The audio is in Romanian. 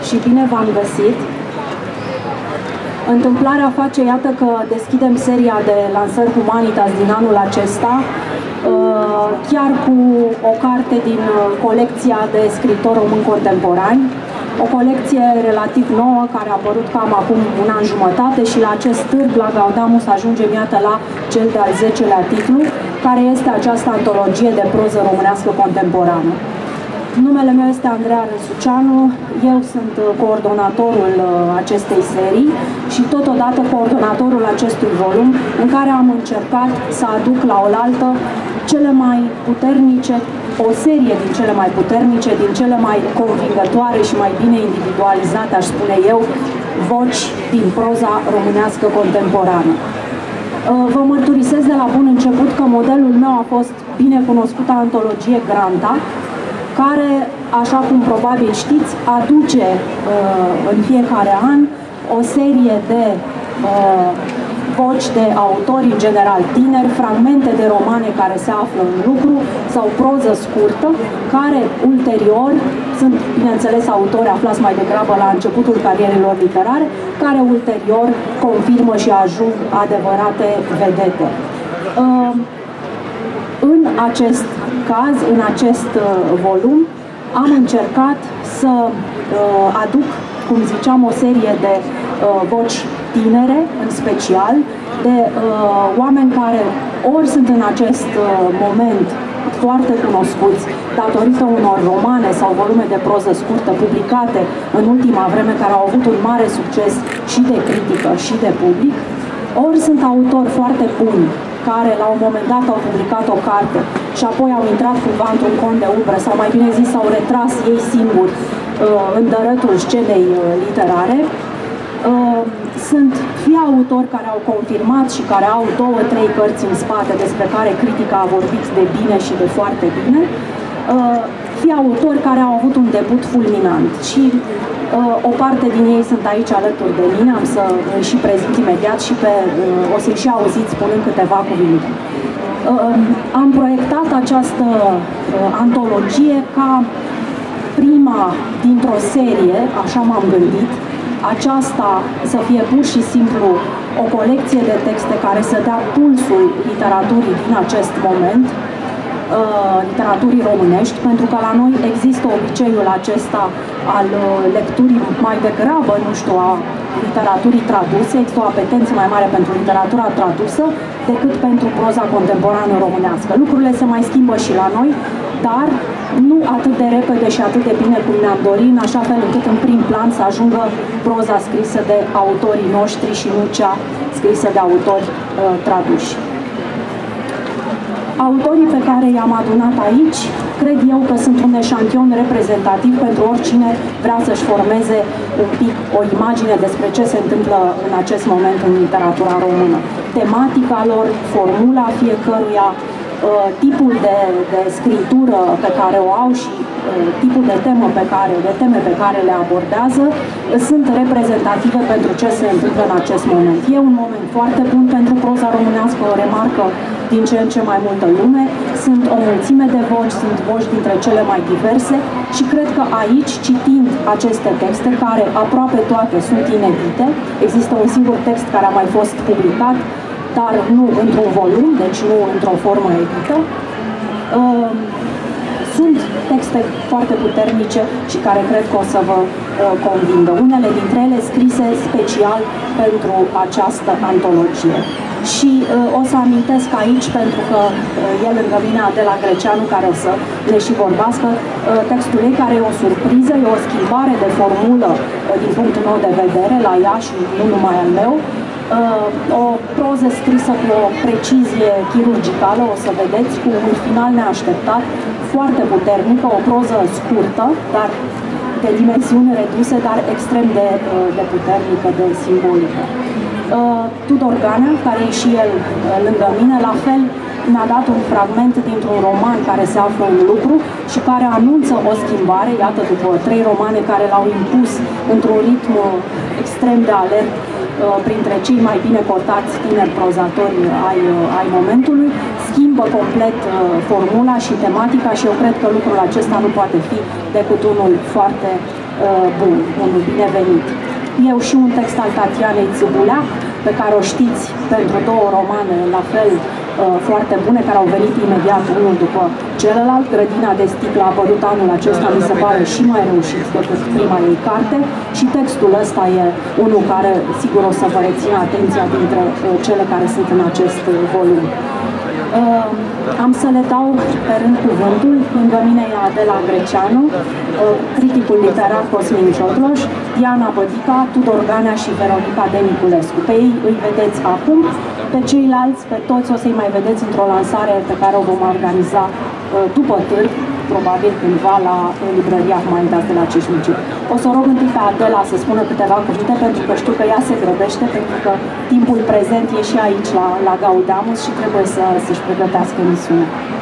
și bine v-am găsit! Întâmplarea face, iată, că deschidem seria de lansări Humanitas din anul acesta, chiar cu o carte din colecția de scriitori români contemporani, o colecție relativ nouă, care a apărut cam acum un an jumătate și la acest târg, la Gaudamus, ajungem, iată, la cel de-al 10-lea titlu, care este această antologie de proză românească contemporană. Numele meu este Andreea Răsuceanu, eu sunt coordonatorul acestei serii și totodată coordonatorul acestui volum, în care am încercat să aduc la oaltă cele mai puternice, o serie din cele mai puternice, din cele mai convingătoare și mai bine individualizate, aș spune eu, voci din proza românească contemporană. Vă mărturisesc de la bun început că modelul meu a fost binecunoscuta antologie Granta, care, așa cum probabil știți, aduce în fiecare an o serie de voci de autori, în general tineri, fragmente de romane care se află în lucru sau proză scurtă, care ulterior sunt, bineînțeles, autori aflați mai degrabă la începutul carierelor literare, care ulterior confirmă și ajung adevărate vedete. În acest caz, în acest volum, am încercat să aduc, cum ziceam, o serie de voci tinere, în special, de oameni care ori sunt în acest moment foarte cunoscuți datorită unor romane sau volume de proză scurtă publicate în ultima vreme, care au avut un mare succes și de critică și de public, ori sunt autori foarte buni, care la un moment dat au publicat o carte și apoi au intrat cumva într-un cont de umbră, sau mai bine zis, s-au retras ei singuri în dărătul scenei literare. Sunt fie autori care au confirmat și care au 2-3 cărți în spate despre care critica a vorbit de bine și de foarte bine, fie autori care au avut un debut fulminant și o parte din ei sunt aici alături de mine, am să îi și prezint imediat și o să-i și auziți spunând câteva cuvinte. Am proiectat această antologie ca prima dintr-o serie, așa m-am gândit, aceasta să fie pur și simplu o colecție de texte care să dea pulsul literaturii din acest moment, literaturii românești, pentru că la noi există obiceiul acesta al lecturii mai degrabă, nu știu, a literaturii traduse, există o apetență mai mare pentru literatura tradusă decât pentru proza contemporană românească. Lucrurile se mai schimbă și la noi, dar nu atât de repede și atât de bine cum ne-am dorit, în așa fel încât în prim plan să ajungă proza scrisă de autorii noștri și nu cea scrisă de autori traduși. Autorii pe care i-am adunat aici, cred eu că sunt un eșantion reprezentativ pentru oricine vrea să-și formeze un pic o imagine despre ce se întâmplă în acest moment în literatura română. Tematica lor, formula fiecăruia, tipul de scritură pe care o au și tipul de teme pe care le abordează sunt reprezentative pentru ce se întâmplă în acest moment. E un moment foarte bun pentru proza românească, o remarcă din ce în ce mai multă lume. Sunt o mulțime de voci, sunt voci dintre cele mai diverse și cred că aici, citind aceste texte, care aproape toate sunt inedite, există un singur text care a mai fost publicat, dar nu într-un volum, deci nu într-o formă edită. Sunt texte foarte puternice și care cred că o să vă convingă. Unele dintre ele scrise special pentru această antologie. Și o să amintesc aici, pentru că e lângă mine Adela Greceanu, care o să ne și vorbească, textul ei, care e o surpriză, e o schimbare de formulă din punctul meu de vedere la ea și nu numai al meu. O proză scrisă cu o precizie chirurgicală, o să vedeți, cu un final neașteptat, foarte puternică, o proză scurtă, dar de dimensiuni reduse, dar extrem de puternică, de simbolică. Tudor Ganea, care e și el lângă mine, la fel mi-a dat un fragment dintr-un roman care se află în lucru și care anunță o schimbare, iată, după 3 romane care l-au impus într-un ritm extrem de alert printre cei mai bine cotați tineri prozatori ai momentului, schimbă complet formula și tematica și eu cred că lucrul acesta nu poate fi decât unul foarte bun, un binevenit. Eu și un text al Tatianei Țâbuleac, pe care o știți pentru două romane, la fel foarte bune, care au venit imediat unul după celălalt. Grădina de sticlă a apărut anul acesta, mi se pare și mai reușit decât prima ei carte, și textul ăsta e unul care sigur o să vă rețină atenția dintre cele care sunt în acest volum. Am să le dau pe rând cuvântul. Lângă mine e Adela Greceanu, criticul literar Cosmin Ciotloș, Diana Bădica, Tudor Ganea și Veronica Deniculescu. Pe ei îi vedeți acum, pe ceilalți, pe toți o să-i mai vedeți într-o lansare pe care o vom organiza după târg, probabil cândva la librăria Humanitas de la Cismigiu. O să o rog întâi pe Adela să spună câteva cuvinte, pentru că știu că ea se grăbește, pentru că timpul prezent e și aici la Gaudamus și trebuie să-și pregătească emisiunea.